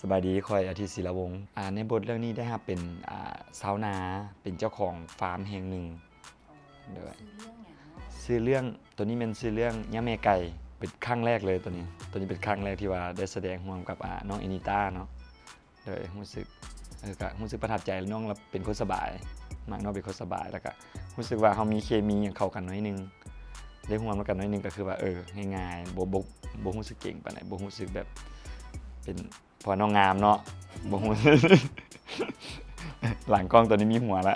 สบายดีคอยอาทิตย์ศิลวงศ์ในบทเรื่องนี้ได้ครับเป็นชาวนาเป็นเจ้าของฟาร์มแห่งหนึ่งด้วยชื่อเรื่องตัวนี้เป็นชื่อเรื่องยะแม่ไก่เป็นครั้งแรกเลยตัวนี้เป็นครั้งแรกที่ว่าได้แสดงร่วมกับน้องเอนิต้าเนาะโดยรู้สึกประทับใจน้องเราเป็นคนสบายมากน้องเป็นคนสบายแล้วก็รู้สึกว่าเขามีเคมีอย่างเข้ากันน้อยนึงได้ร่วมกันน้อยนึงก็คือว่าง่ายๆบ่รู้สึกเก่งปานใดบ่รู้สึกแบบเป็นพอน้องงามเนาะบ่ฮู้ หลังกล้องตัวนี้มีหัวละ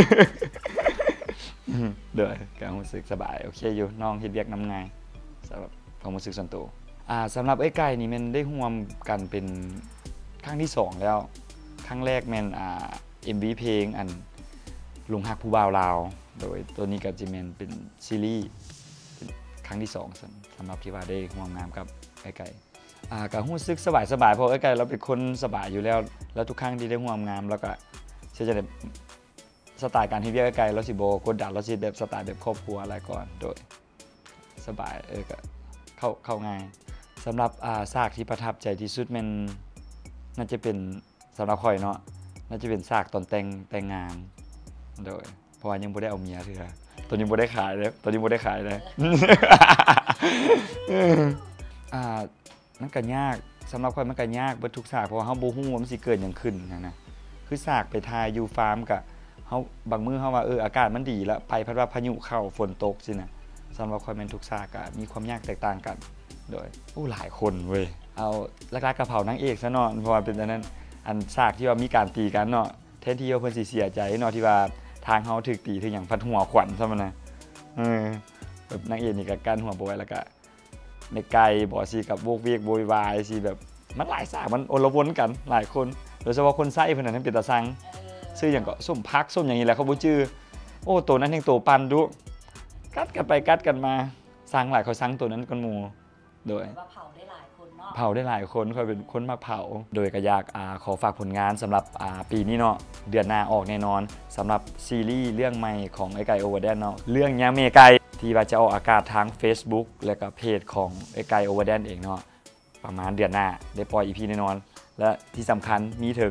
เด้อก็รู้สึกสบายโอเคอยู่น้องเฮ็ดเวียกนำง่ายสำหรับความรู้สึกส่วนตัวสำหรับไอ้ไก่นี่มันได้ร่วมกันเป็นครั้งที่2แล้วครั้งแรกแม่นMV เพลงอันลุงฮักผู้บ่าวลาวโดยตัวนี้ก็จะเป็นซีรีส์ครั้งที่2สำหรับที่ว่าได้ร่วมงานกับไอ้ไก่ก็รู้สึกสบายเพราะไอ้ไก่เราเป็นคนสบายอยู่แล้วทุกครั้งที่ได้ร่วมงานแล้วก็จะได้สไตล์การที่เรียกไอ้ไก่เราสิบ่กดดันเราสิแบบสไตล์แบบครอบครัวอะไรก่อนโดยสบายก็เข้าง่ายสำหรับฉากที่ประทับใจที่สุดมันน่าจะเป็นสำหรับข่อยเนาะน่าจะเป็นฉากตอนแต่งงานโดยเพราะว่ายังบ่ได้เอาเมียเทื่อตัวนี้บ่ได้ขายเลยมันก็ยากสำหรับข่อยมันก็ยากเบิดทุกฉากเพราะว่าเฮาบ่ฮู้ว่ามันสิเกิดหยังขึ้นนะคือฉากไปถ่ายอยู่ฟาร์มก็เฮาบางมื้อเฮาว่าอากาศมันดีแล้วไปพัดว่าพายุเข้าฝนตกสินะสำหรับข่อยแม่นทุกฉากก็มีความยากแตกต่างกันโดยหลายคนเว้ยเอาลักๆกระเผานางเอกซะเนาะเพราะว่าเป็นอันนั้นอันฉากที่ว่ามีการตีกันเนาะแทนที่ว่าเพิ่นสิเสียใจเนาะที่ว่าทางเฮาถูกตีถึงหยังพัดหัวขวัญซะมันนะแบบนางเอกนี่ก็กั้นหัวบ่ไว้แล้วก็ในไกลบ่สิกับโวกเวกโวยวายสิแบบมันหลายฉากมันโอลวนกันหลายคนโดยเฉพาะคนไส้เพิ่นนั้นเป็นตาซังชื่อหยังก็ส้มพักส้มอย่างนี้แหละเขาบ่ชื่อตัวนั้นแห่งตัวปันดุกัดกันไปกัดกันมาซังหลายเขาซังตัวนั้นกันหมู่โดยเผาได้หลายคนเนาะเผาได้หลายคนค่อยเป็นคนมาเผาโดยก็อยากขอฝากผลงานสำหรับปีนี้เนาะเดือนหน้าออกแน่นอนสำหรับซีรีส์เรื่องใหม่ของไอ้ไก่โอเวอร์แดนเนาะเรื่องยะเมไก่ที่ว่าจะออกอากาศทาง Facebook และก็เพจของไอ้ไก่โอเวอร์แดนเองเนาะประมาณเดือนหน้าได้ปล่อย EP แน่นอนและที่สำคัญมีถึง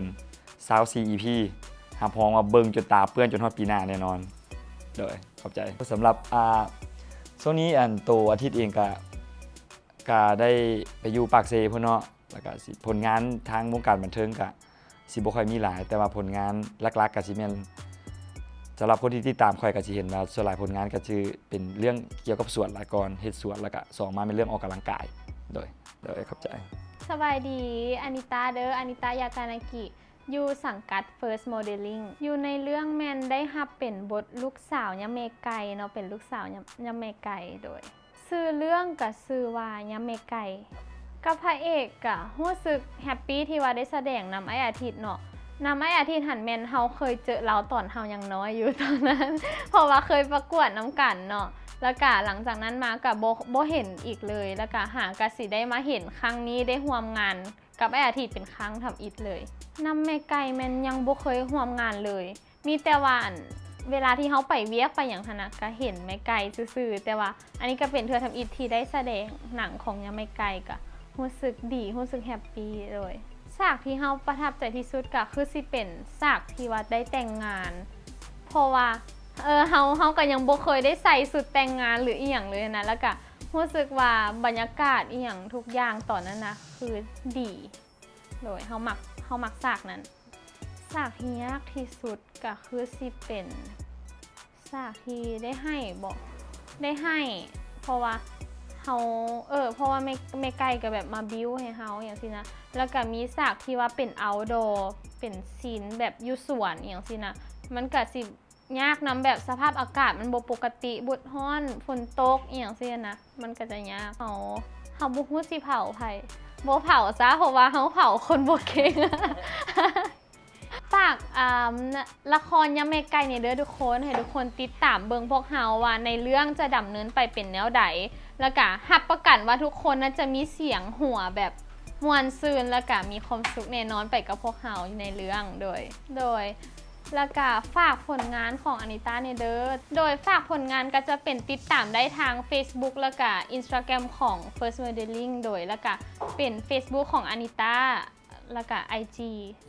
24 EP หาพองมาเบิ่งจนตาเปื้อนจนฮอดปีหน้าแน่นอนโดยขอบใจสำหรับช่วงนี้ตัวอาทิตย์เองก็ได้ไปอยู่ปากเซพุ่นเนาะแล้วก็ผลงานทางวงการบันเทิงก็สิบ่ค่อยมีหลายแต่ว่าผลงานหลักๆก็สิแม่นสำหรับคนที่ติดตามค่อยก็สิเห็นว่าส่วนหลายผลงานก็คือเป็นเรื่องเกี่ยวกับสวนหลายก่อนเฮ็ดสวนแล้วก็2มาเป็นเรื่องออกกำลังกายโดยขอบใจสบายดีอานิตาเด้ออานิตายากานากิอยู่สังกัด First Modeling อยู่ในเรื่องแมนได้รับเป็นบทลูกสาวยะเมไก่เนาะเป็นลูกสาวยะเมไก่โดยชื่อเรื่องกับชื่อว่ายะเมไก่กับพระเอกก็รู้สึกแฮปปี้ที่ว่าได้แสดงนำไอ้อาทิตย์เนาะนำไอ้อาทิตย์หันแมนเฮาเคยเจอเราตอนเฮายังน้อยอยู่ตอนนั้น เพราะว่าเคยประกวดน้ำกันเนาะแล้วก็หลังจากนั้นมากับโบเห็นอีกเลยแล้วก็หากสิได้มาเห็นครั้งนี้ได้ร่วมงานกับไอ้อาทิตย์เป็นครั้งทำอิฐเลยนำแม่ไก่แมนยังบ่เคยร่วมงานเลยมีแต่ว่าเวลาที่เขาไปเวียกไปอย่างธนาก็เห็นแม่ไก่ซื่อๆแต่ว่าอันนี้ก็เป็นเธอทำอิฐที่ได้แสดงหนังของยะแม่ไก่ก็รู้สึกดีรู้สึกแฮปปี้เลยฉากที่เขาประทับใจที่สุดก็คือสิเป็นฉากที่ว่าได้แต่งงานเพราะว่าเขาก็ยังบ่เคยได้ใส่สุดแต่งงานหรืออีหยังเลยนะแล้วก็รู้สึกว่าบรรยากาศอีหยังทุกอย่างตอนนั้นนะคือดีโดยเขามักฉากนั้นฉากที่ยากที่สุดก็คือสิเป็นฉากที่ได้ให้เพราะว่าเขาเพราะว่าไม่ใกล้กับแบบมาบิ้วให้เขาอย่างสินะแล้วก็มีฉากที่ว่าเป็นoutdoorเป็นซีนแบบอยู่สวนอย่างสินะมันก็สิยากนำแบบสภาพอากาศมันบ่ปกติบุดฮ้อนฝนตกอย่างสินะมันก็จะยากเขาบ่ฮู้สิเผาไผบ่เผาซะเพราะว่าเขาเผาคนบ่เก่ง ฝากละครยะเมไก่ในเด้อทุกคนให้ทุกคนติดตามเบิ่งพวกเฮาว่าในเรื่องจะดำเนินไปเป็นแนวใดแล้วก็รับประกันว่าทุกคนน่าจะมีเสียงหัวแบบม่วนซื่นแล้วก็มีความสุขแน่นอนไปกับพวกเฮาในเรื่องโดยแล้วก็ฝากผลงานของอานิตาในเด้อโดยฝากผลงานก็จะเป็นติดตามได้ทาง Facebook แล้วก็ Instagram ของ First Modeling โดยแล้วก็เป็น Facebook ของอานิตาแล้วก็ IG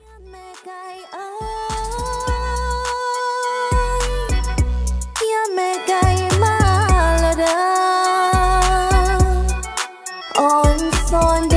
แม่ไก่มาแล้วเด้ออ่อนซ้อน